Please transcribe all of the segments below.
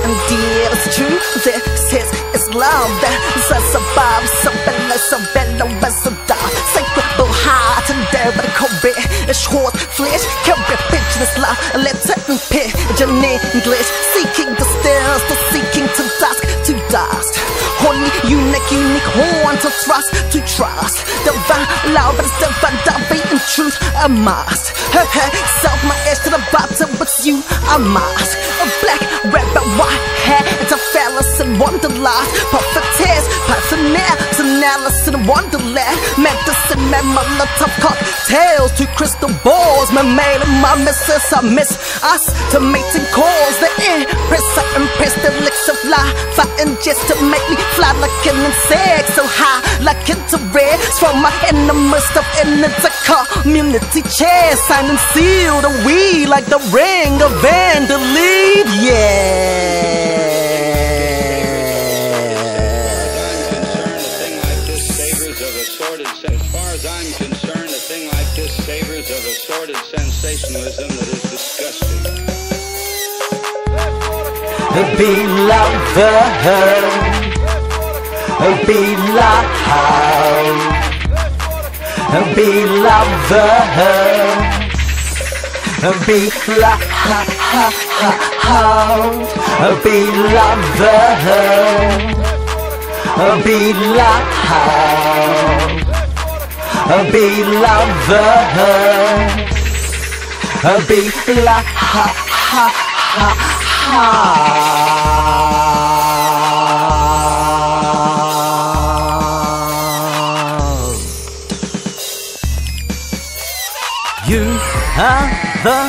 Endeared. It's true, this is love that survives. So bellow as a dog. Sacred heart and David Koresh, horseflesh, carry pigeon's life, LITT and pigeon English, seeking the stairs, the seeking to dusk, to dust. Horny, eunuch, unique horn to trust, to trust. Divine love, but it's divine, dovey in truth, a must. Hher HherSelf, my edge to the bottom, but you, a must. A black, red, but white hair, it's a Phallus and Wonderland. Prophetess, Pythoness, and Elixir of Wonderland. Medicine, Molotov cocktails, 2 crystal balls. Myrrh Maiden, my missus, I miss us to mating calls. The Empress I, the Elixir of Life I, ingest to make me fly like an insect, so high like Endeared. From my innermost of innards, a community chair, signed and sealed, a we like the Ring of Aandaleeb, yeah. As far as I'm concerned, a thing like this savors of assorted sensationalism that is disgusting. Be lover, be loud, be lover, be loud, be lover, be loud, be lover, be loud. You are the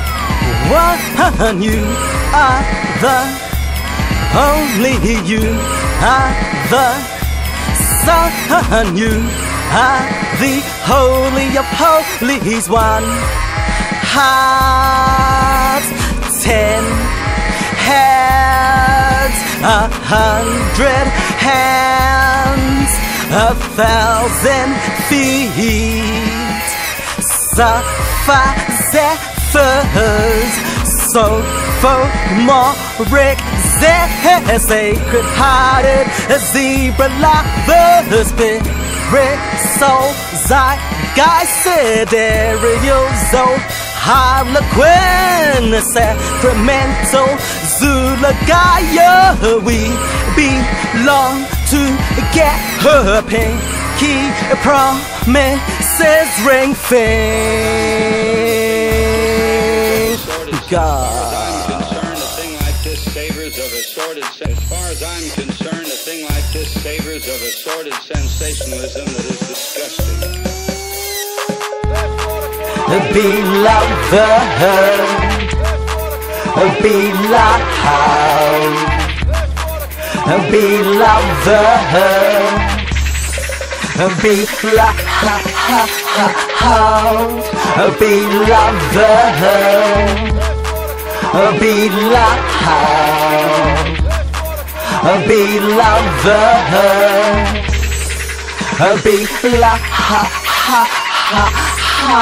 one, you are the only, you are the sun, you are the holy of holies. 1 heart, 10 heads, 100 hands, 1,000 feet. Sapphire zephyrs, sophomoric sacred hearted zebra lovers, spirit soul, zeitgeist, sidereal zone, harlequin, sacramental, Zula Gaia. We belong to get her pinky promises ring As far as I'm concerned, a thing like this savors of assorted sensationalism that is disgusting. Be lover, be loud, be lover, be loud, be lover, be loud, be lover, be loud.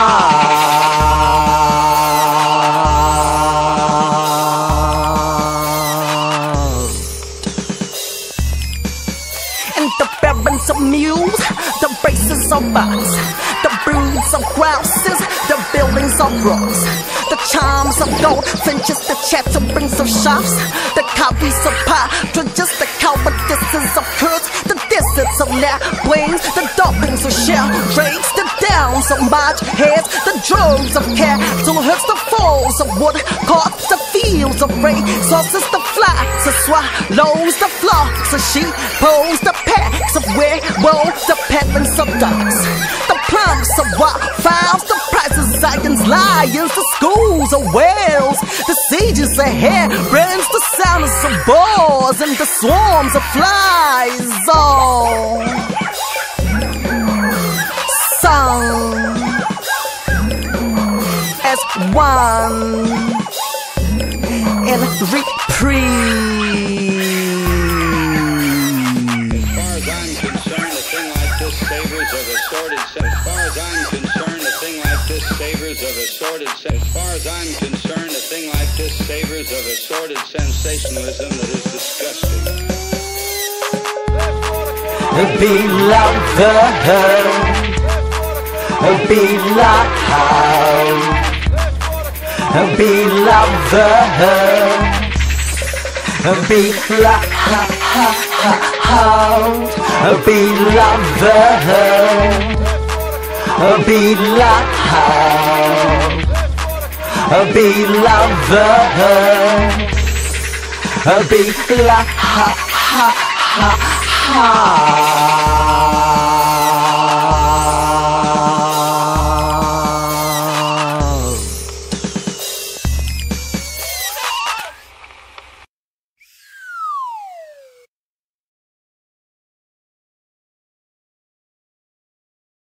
And the barons of mules, the races of bucks, the broods of grouses, the buildings of rocks, the charms of goldfinches, the chatterings of shops, the copies of partridges, the cowardices of curds, the deserts of lapwings, the dolphins of shell drakes, the downs of march heads, the droves of cattle herds, the falls of wood carts, the fields of racehorses, the flocks of swallows, the flocks of sheep, the packs of werewolves, the peasants of ducks, the plumps of wildfowls, the prizes of lions, the schools of whales, the sieges of herons, the sounds of boars, and the swarms of flies. All sung as one in reprieve. As far as I'm concerned, a thing like this savors of assorted. As far as I'm concerned, a thing like this savors of assorted sensationalism that is disgusting. Be lover, be loud, be lover, be loud, be lover. Be loud, be lover, be loud.